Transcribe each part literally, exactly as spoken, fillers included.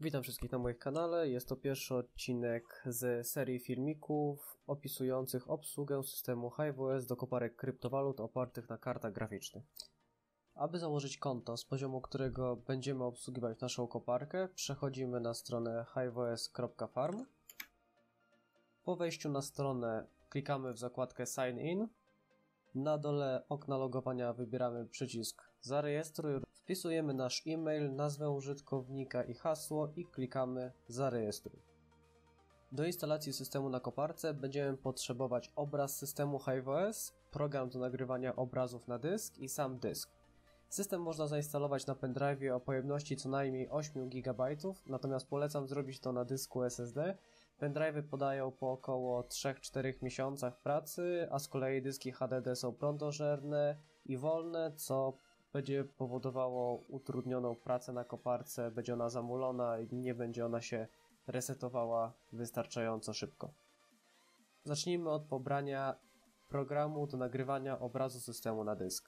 Witam wszystkich na moim kanale. Jest to pierwszy odcinek z serii filmików opisujących obsługę systemu HiveOS do koparek kryptowalut opartych na kartach graficznych. Aby założyć konto, z poziomu którego będziemy obsługiwać naszą koparkę, przechodzimy na stronę hiveos kropka farm. Po wejściu na stronę klikamy w zakładkę Sign In. Na dole okna logowania wybieramy przycisk Zarejestruj, wpisujemy nasz e-mail, nazwę użytkownika i hasło i klikamy Zarejestruj. Do instalacji systemu na koparce będziemy potrzebować obraz systemu HiveOS, program do nagrywania obrazów na dysk i sam dysk. System można zainstalować na pendrive'ie o pojemności co najmniej osiem gigabajtów, natomiast polecam zrobić to na dysku S S D. Pendrive'y podają po około trzy do czterech miesiącach pracy, a z kolei dyski H D D są prądożerne i wolne, co będzie powodowało utrudnioną pracę na koparce, będzie ona zamulona i nie będzie ona się resetowała wystarczająco szybko. Zacznijmy od pobrania programu do nagrywania obrazu systemu na dysk.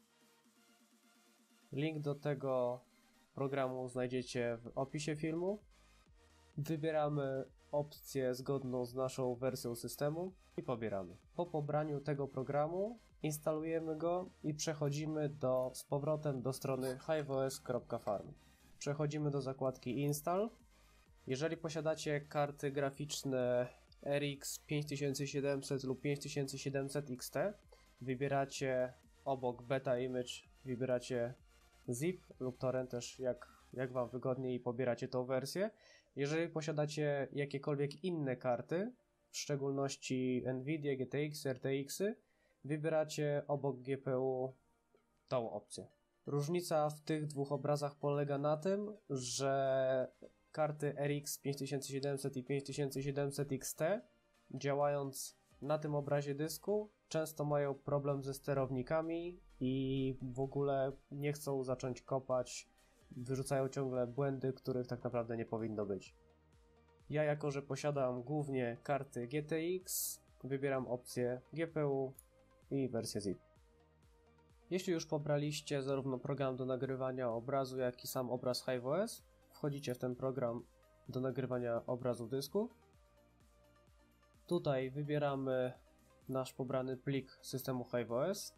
Link do tego programu znajdziecie w opisie filmu. Wybieramy opcję zgodną z naszą wersją systemu i pobieramy. Po pobraniu tego programu instalujemy go i przechodzimy do, z powrotem do strony hiveos kropka farm. Przechodzimy do zakładki Install. Jeżeli posiadacie karty graficzne R X pięć tysięcy siedemset lub pięć tysięcy siedemset X T, wybieracie obok Beta Image, wybieracie zip lub torrent, też jak, jak Wam wygodniej, i pobieracie tą wersję. Jeżeli posiadacie jakiekolwiek inne karty, w szczególności Nvidia, G T X, R T X-y, wybieracie obok G P U tą opcję. Różnica w tych dwóch obrazach polega na tym, że karty R X pięć tysięcy siedemset i pięć tysięcy siedemset X T, działając na tym obrazie dysku, często mają problem ze sterownikami i w ogóle nie chcą zacząć kopać, wyrzucają ciągle błędy, których tak naprawdę nie powinno być. Ja, jako że posiadam głównie karty G T X, wybieram opcję G P U i wersję zip. Jeśli już pobraliście zarówno program do nagrywania obrazu, jak i sam obraz HiveOS, wchodzicie w ten program do nagrywania obrazu dysku. Tutaj wybieramy nasz pobrany plik systemu HiveOS.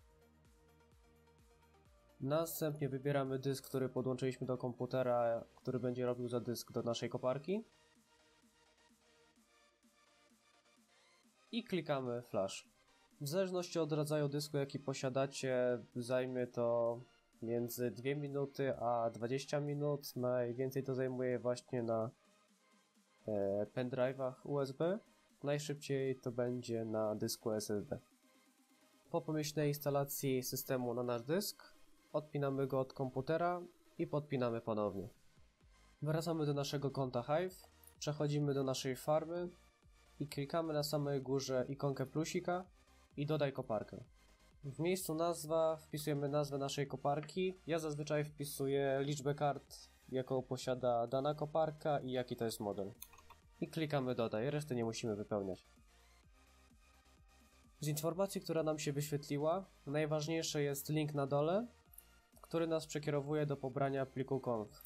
Następnie wybieramy dysk, który podłączyliśmy do komputera, który będzie robił za dysk do naszej koparki. I klikamy Flash. W zależności od rodzaju dysku, jaki posiadacie, zajmie to między dwie minuty a dwadzieścia minut. Najwięcej to zajmuje właśnie na e, pendrive'ach U S B. Najszybciej to będzie na dysku S S D. Po pomyślnej instalacji systemu na nasz dysk, odpinamy go od komputera i podpinamy ponownie. Wracamy do naszego konta Hive, przechodzimy do naszej farmy i klikamy na samej górze ikonkę plusika i dodaj koparkę. W miejscu nazwa wpisujemy nazwę naszej koparki. Ja zazwyczaj wpisuję liczbę kart, jaką posiada dana koparka i jaki to jest model. I klikamy dodaj, reszty nie musimy wypełniać. Z informacji, która nam się wyświetliła, najważniejszy jest link na dole, który nas przekierowuje do pobrania pliku conf.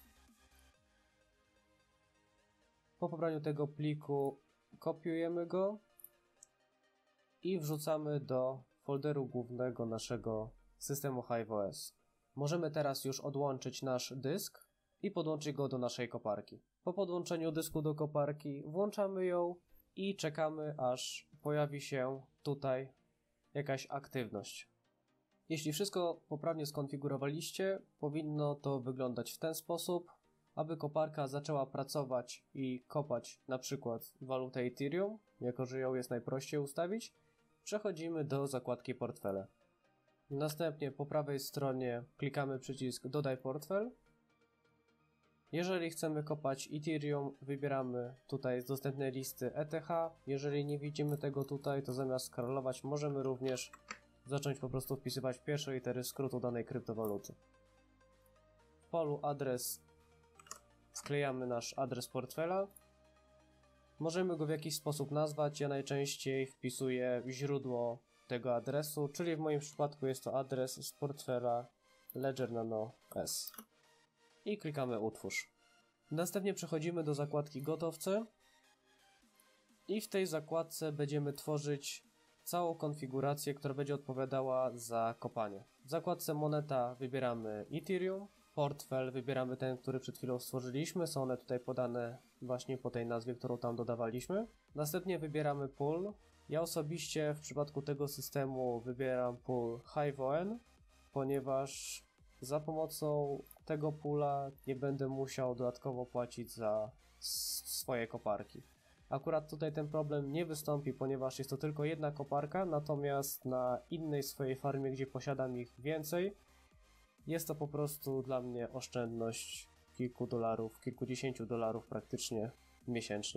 Po pobraniu tego pliku kopiujemy go i wrzucamy do folderu głównego naszego systemu HiveOS. Możemy teraz już odłączyć nasz dysk i podłączyć go do naszej koparki. Po podłączeniu dysku do koparki włączamy ją i czekamy, aż pojawi się tutaj jakaś aktywność. Jeśli wszystko poprawnie skonfigurowaliście, powinno to wyglądać w ten sposób, aby koparka zaczęła pracować i kopać na przykład walutę Ethereum, jako że ją jest najprościej ustawić. Przechodzimy do zakładki portfele. Następnie po prawej stronie klikamy przycisk Dodaj portfel. Jeżeli chcemy kopać Ethereum, wybieramy tutaj z dostępnej listy E T H. Jeżeli nie widzimy tego tutaj, to zamiast scrollować możemy również zacząć po prostu wpisywać pierwsze litery skrótu danej kryptowaluty. W polu adres wklejamy nasz adres portfela. Możemy go w jakiś sposób nazwać. Ja najczęściej wpisuję źródło tego adresu, czyli w moim przypadku jest to adres z portfela Ledger Nano S. I klikamy Utwórz. Następnie przechodzimy do zakładki gotowce i w tej zakładce będziemy tworzyć całą konfigurację, która będzie odpowiadała za kopanie. W zakładce moneta wybieramy Ethereum, portfel wybieramy ten, który przed chwilą stworzyliśmy, są one tutaj podane właśnie po tej nazwie, którą tam dodawaliśmy. Następnie wybieramy pool. Ja osobiście w przypadku tego systemu wybieram pool HiveOn, ponieważ za pomocą tego poola nie będę musiał dodatkowo płacić za swoje koparki. Akurat tutaj ten problem nie wystąpi, ponieważ jest to tylko jedna koparka, natomiast na innej swojej farmie, gdzie posiadam ich więcej, jest to po prostu dla mnie oszczędność kilku dolarów, kilkudziesięciu dolarów praktycznie miesięcznie.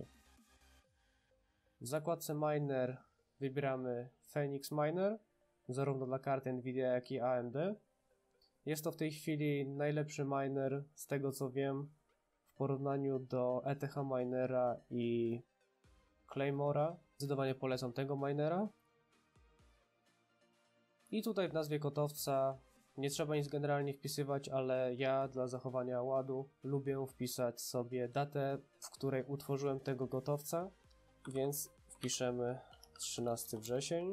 W zakładce Miner wybieramy Phoenix Miner, zarówno dla kart Nvidia, jak i A M D. Jest to w tej chwili najlepszy miner, z tego co wiem, w porównaniu do E T H Minera i Claymora. Zdecydowanie polecam tego minera. I tutaj w nazwie gotowca nie trzeba nic generalnie wpisywać, ale ja dla zachowania ładu lubię wpisać sobie datę, w której utworzyłem tego gotowca, więc wpiszemy trzynasty wrzesień.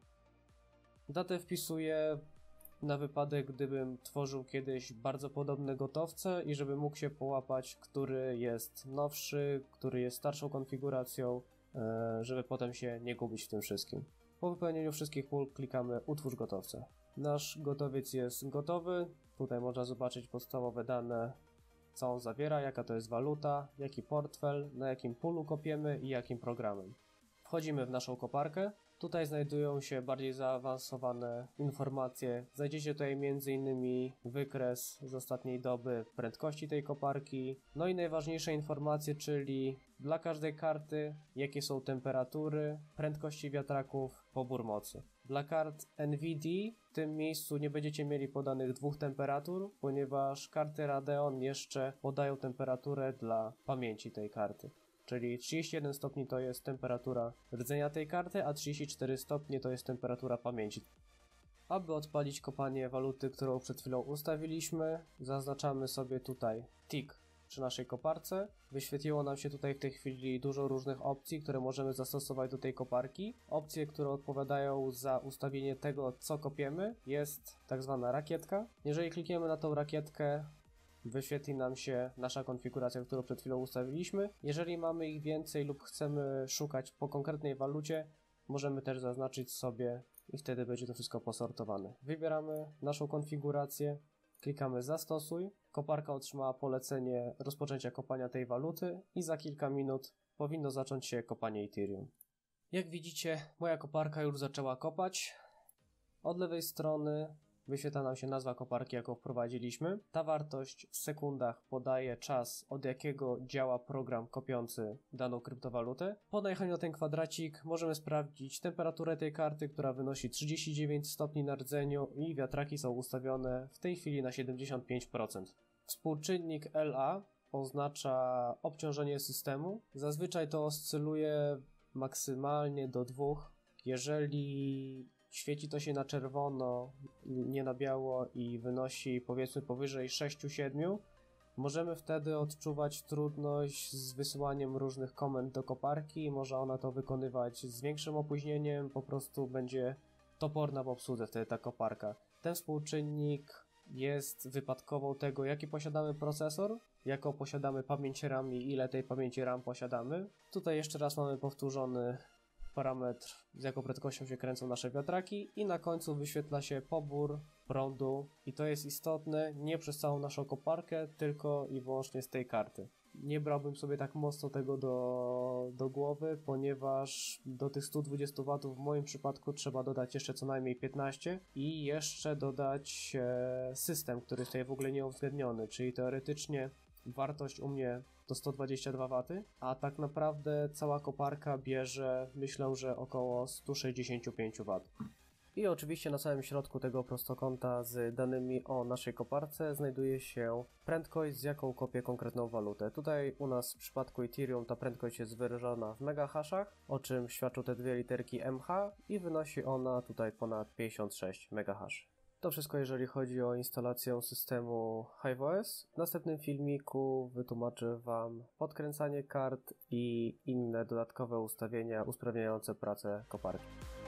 Datę wpisuję na wypadek, gdybym tworzył kiedyś bardzo podobne gotowce i żeby mógł się połapać, który jest nowszy, który jest starszą konfiguracją, żeby potem się nie gubić w tym wszystkim. Po wypełnieniu wszystkich pól klikamy utwórz gotowce. Nasz gotowiec jest gotowy. Tutaj można zobaczyć podstawowe dane, co on zawiera, jaka to jest waluta, jaki portfel, na jakim poolu kopiemy i jakim programem. Wchodzimy w naszą koparkę. Tutaj znajdują się bardziej zaawansowane informacje. Znajdziecie tutaj między innymi wykres z ostatniej doby prędkości tej koparki. No i najważniejsze informacje, czyli dla każdej karty, jakie są temperatury, prędkości wiatraków, pobór mocy. Dla kart Nvidia w tym miejscu nie będziecie mieli podanych dwóch temperatur, ponieważ karty Radeon jeszcze podają temperaturę dla pamięci tej karty. Czyli trzydzieści jeden stopni to jest temperatura rdzenia tej karty, a trzydzieści cztery stopnie to jest temperatura pamięci. Aby odpalić kopanie waluty, którą przed chwilą ustawiliśmy, zaznaczamy sobie tutaj tick przy naszej koparce. Wyświetliło nam się tutaj w tej chwili dużo różnych opcji, które możemy zastosować do tej koparki. Opcje, które odpowiadają za ustawienie tego, co kopiemy, jest tak zwana rakietka. Jeżeli klikniemy na tą rakietkę, wyświetli nam się nasza konfiguracja, którą przed chwilą ustawiliśmy. Jeżeli mamy ich więcej lub chcemy szukać po konkretnej walucie, możemy też zaznaczyć sobie i wtedy będzie to wszystko posortowane. Wybieramy naszą konfigurację, klikamy zastosuj, koparka otrzymała polecenie rozpoczęcia kopania tej waluty i za kilka minut powinno zacząć się kopanie Ethereum. Jak widzicie, moja koparka już zaczęła kopać. Od lewej strony wyświetla nam się nazwa koparki, jaką wprowadziliśmy. Ta wartość w sekundach podaje czas, od jakiego działa program kopiący daną kryptowalutę. Po najechaniu na ten kwadracik możemy sprawdzić temperaturę tej karty, która wynosi trzydzieści dziewięć stopni na rdzeniu i wiatraki są ustawione w tej chwili na siedemdziesiąt pięć procent. Współczynnik L A oznacza obciążenie systemu. Zazwyczaj to oscyluje maksymalnie do dwóch. Jeżeli świeci to się na czerwono, nie na biało i wynosi powiedzmy powyżej sześć siedem, możemy wtedy odczuwać trudność z wysyłaniem różnych komend do koparki. Może ona to wykonywać z większym opóźnieniem, po prostu będzie toporna w obsłudze wtedy ta koparka. Ten współczynnik jest wypadkową tego, jaki posiadamy procesor, jaką posiadamy pamięć RAM i ile tej pamięci RAM posiadamy. Tutaj jeszcze raz mamy powtórzony parametr, z jaką prędkością się kręcą nasze wiatraki i na końcu wyświetla się pobór prądu i to jest istotne nie przez całą naszą koparkę, tylko i wyłącznie z tej karty. Nie brałbym sobie tak mocno tego do, do głowy, ponieważ do tych stu dwudziestu watów w moim przypadku trzeba dodać jeszcze co najmniej piętnaście i jeszcze dodać e, system, który jest tutaj w ogóle nie uwzględniony, czyli teoretycznie wartość u mnie to sto dwadzieścia dwa waty, a tak naprawdę cała koparka bierze, myślę, że około sto sześćdziesiąt pięć watów. I oczywiście na samym środku tego prostokąta z danymi o naszej koparce znajduje się prędkość, z jaką kopię konkretną walutę. Tutaj u nas w przypadku Ethereum ta prędkość jest wyrażona w megahashach, o czym świadczą te dwie literki M H i wynosi ona tutaj ponad pięćdziesiąt sześć megahash. To wszystko jeżeli chodzi o instalację systemu HiveOS. W następnym filmiku wytłumaczę Wam podkręcanie kart i inne dodatkowe ustawienia usprawniające pracę koparki.